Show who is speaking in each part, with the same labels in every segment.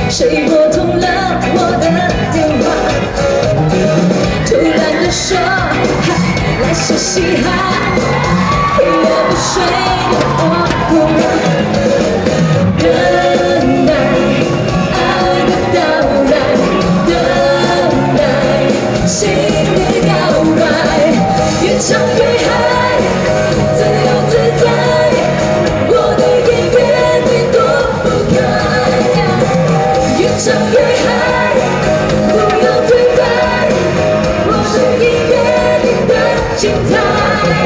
Speaker 1: 谁拨通了我的电话？突然的说，嗨，来些嘻哈，黑夜不睡的我不让等待爱的到来，等待心的告白，越唱越嗨，自由自在，我的音乐你躲不开，越唱越嗨，不要退开，我的音乐你的精彩。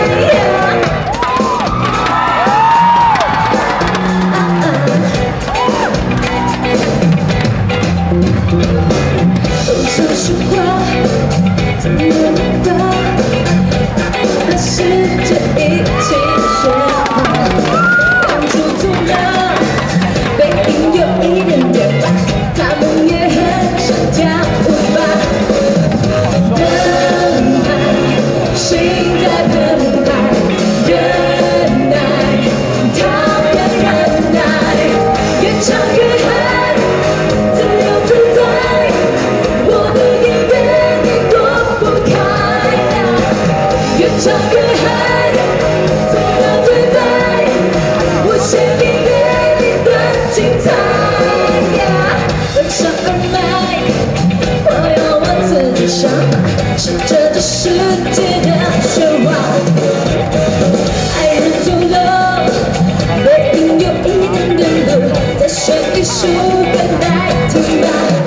Speaker 1: 不说实话，怎么办？和世界一起说话，当初做了，背影有一点点大，他们也很想跳舞吧。等待，心在澎湃，忍耐，讨厌忍耐，越唱越嗨，自由自在，我的音乐你躲不开，越唱越嗨，自由自在，我是音乐里的精彩。奔向耳麦，我要往自己上，是这世界的喧哗。爱人走了，背影有一点点路，再选一首歌来听吧。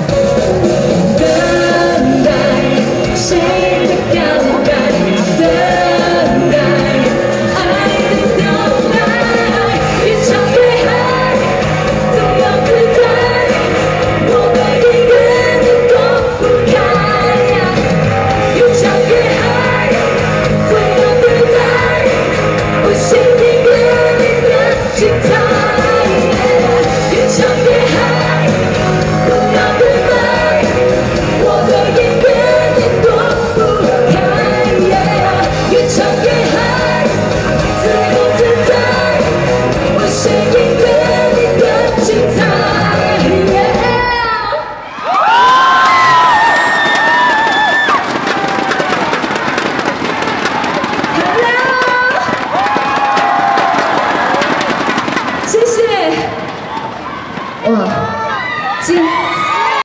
Speaker 1: 等待谁的告白，等待爱的到来，越唱越嗨，自由自在，我的音乐你躲不开，越唱越嗨，自由自在，我是音乐里的精彩，越唱越嗨，不要退迈，我的音乐你躲不开，越唱越嗨，自由自在，我是音乐里的精彩。谢谢，哇，今。